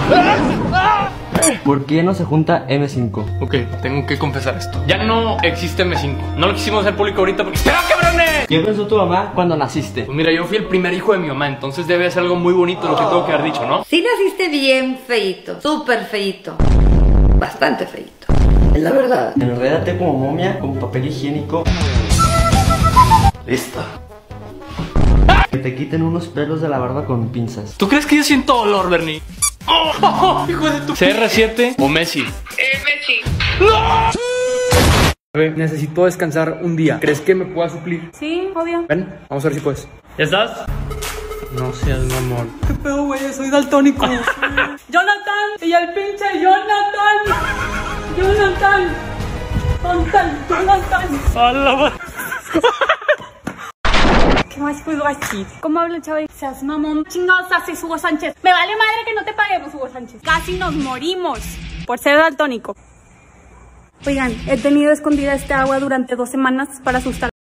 ¿Por qué no se junta M5? Ok, tengo que confesar esto. Ya no existe M5. No lo quisimos hacer público ahorita porque... ¡Espera, cabrones! ¿Qué pensó tu mamá cuando naciste? Pues mira, yo fui el primer hijo de mi mamá, entonces debe ser algo muy bonito lo que tengo que haber dicho, ¿no? Sí naciste bien feíto, súper feíto. Bastante feíto. Es la verdad. Enrédate como momia con papel higiénico. Listo. Que te quiten unos pelos de la barba con pinzas. ¿Tú crees que yo siento dolor, Bernie? ¡Oh! ¡Hijo de tu... ¿CR7 o Messi? Messi. Necesito descansar un día. ¿Crees que me pueda suplir? Sí, obvio. Ven, vamos a ver si puedes. ¿Ya estás? No seas mamón. ¿Qué pedo, güey? Soy daltónico. Jonathan, y el pinche Jonathan. Jonathan. ¡A la madre! ¿Qué más puedo decir? ¿Cómo habla el chavo? Seas mamón. Chingados haces, Hugo Sánchez. Me vale madre que no te paguemos, Hugo Sánchez. Casi nos morimos por ser daltónico. Oigan, he tenido escondida este agua durante 2 semanas para asustar.